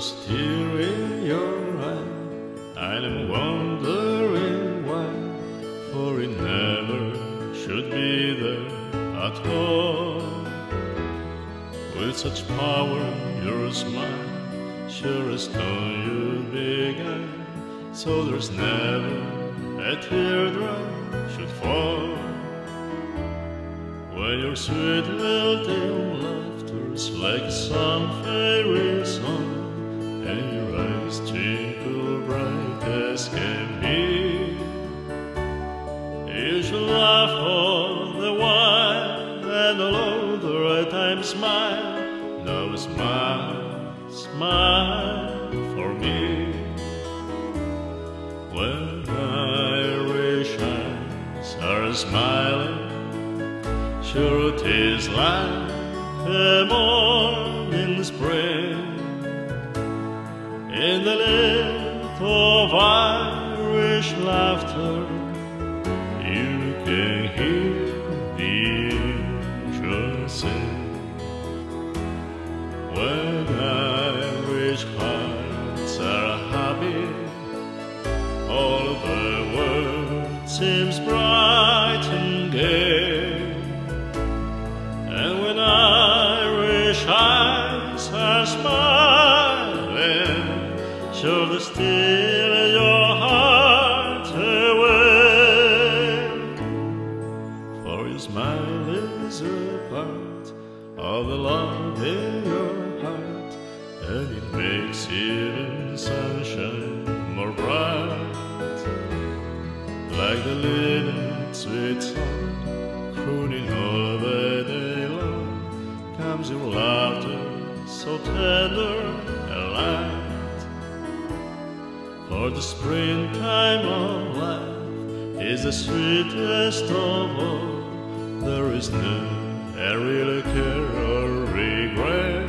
There's a tear in your eye, I'm wondering why, for it never should be there at all. With such power, your smile sure as no you beguile, so there's never a teardrop should fall. When your sweet lilting laughter's like some fairy song, and your eyes twinkle bright as can be, you should laugh all the while, and all over time smile. Now smile, smile for me. When Irish eyes are smiling, sure it is like a morn in spring. In the lilt of Irish laughter, you can hear the angels sing. When Irish hearts are happy, all the world seems bright and gay. And when Irish eyes are smiling, sure to steal your heart away. For your smile is a part of the love in your heart, and it makes even sunshine more bright. Like the linnet sweet song, crooning all the day long, comes your laughter so tender and light. For the springtime of life is the sweetest of all. There is no real care or regret.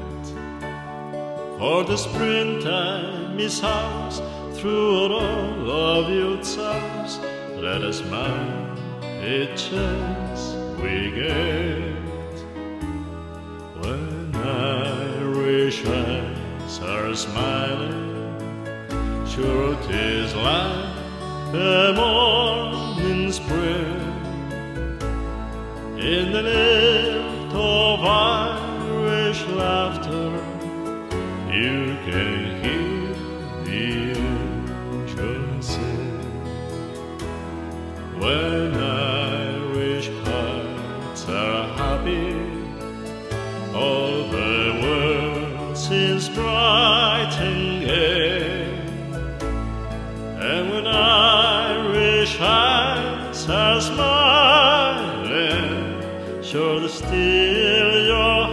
For the springtime is ours, through all of youth's hours. Let us smile each chance we get. When Irish eyes are smiling, sure it is like a morn in spring. In the lilt of Irish laughter, you can hear the angels sing. When Irish hearts are happy, all the world seems bright and gay. And when Irish eyes are smiling, sure to steal your